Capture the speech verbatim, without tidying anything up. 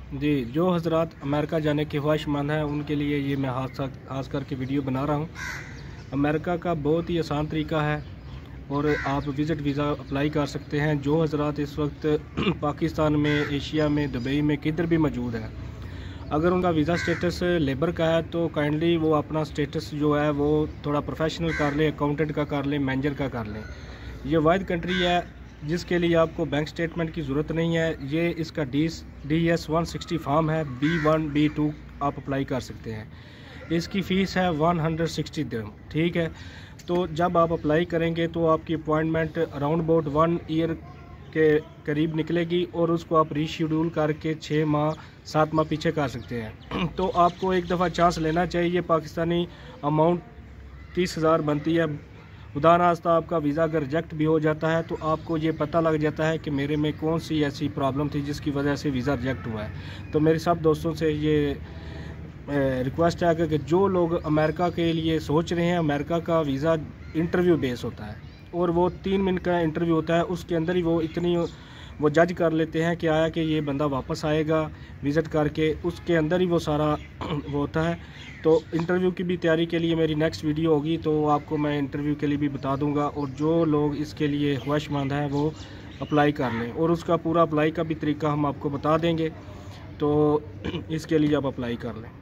जी, जो हज़रात अमेरिका जाने के ख्वाहिशमंद हैं उनके लिए ये मैं खास खास करके वीडियो बना रहा हूँ। अमेरिका का बहुत ही आसान तरीका है और आप विज़िट वीज़ा अप्लाई कर सकते हैं। जो हज़रात इस वक्त पाकिस्तान में, एशिया में, दुबई में किधर भी मौजूद हैं, अगर उनका वीज़ा स्टेटस लेबर का है तो काइंडली वो अपना स्टेटस जो है वो थोड़ा प्रोफेशनल कर लें, अकाउंटेंट का कर लें, मैनेजर का कर लें। ये वाहिद कंट्री है जिसके लिए आपको बैंक स्टेटमेंट की ज़रूरत नहीं है। ये इसका D D S one sixty form है, बी वन बी टू आप अप्लाई कर सकते हैं। इसकी फ़ीस है वन हंड्रेड सिक्सटी दिरहम, ठीक है। तो जब आप अप्लाई करेंगे तो आपकी appointment around about one year के करीब निकलेगी और उसको आप रीशेड्यूल करके छः माह सात माह पीछे कर सकते हैं। तो आपको एक दफ़ा चांस लेना चाहिए। पाकिस्तानी अमाउंट तीस हज़ार बनती है। उदाहरणार्थ आपका वीज़ा अगर रिजेक्ट भी हो जाता है तो आपको ये पता लग जाता है कि मेरे में कौन सी ऐसी प्रॉब्लम थी जिसकी वजह से वीज़ा रिजेक्ट हुआ है। तो मेरे सब दोस्तों से ये रिक्वेस्ट है कि जो लोग अमेरिका के लिए सोच रहे हैं, अमेरिका का वीज़ा इंटरव्यू बेस होता है और वो तीन मिनट का इंटरव्यू होता है। उसके अंदर ही वो इतनी वो जज कर लेते हैं कि आया कि ये बंदा वापस आएगा विज़िट करके, उसके अंदर ही वो सारा वो होता है। तो इंटरव्यू की भी तैयारी के लिए मेरी नेक्स्ट वीडियो होगी, तो आपको मैं इंटरव्यू के लिए भी बता दूंगा। और जो लोग इसके लिए ख्वाहिशमंद हैं वो अप्लाई कर लें और उसका पूरा अप्लाई का भी तरीका हम आपको बता देंगे। तो इसके लिए आप अप्लाई कर लें।